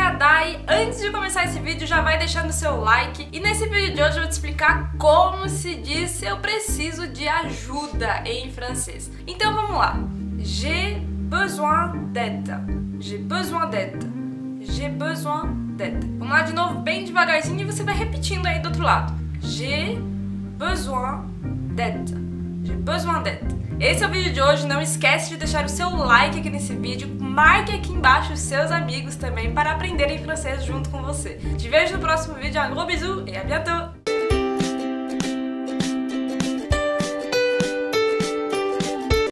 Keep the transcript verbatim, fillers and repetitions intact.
é a Dai. Antes de começar esse vídeo, já vai deixando o seu like. E nesse vídeo de hoje eu vou te explicar como se diz eu preciso de ajuda em francês. Então vamos lá. J'ai besoin d'aide. J'ai besoin d'aide. J'ai besoin d'aide. Vamos lá de novo, bem devagarzinho, e você vai repetindo aí do outro lado. J'ai besoin d'aide. J'ai besoin d'aide. Esse é o vídeo de hoje, não esquece de deixar o seu like aqui nesse vídeo, marque aqui embaixo os seus amigos também para aprenderem francês junto com você. Te vejo no próximo vídeo, um gros bisou e à bientôt!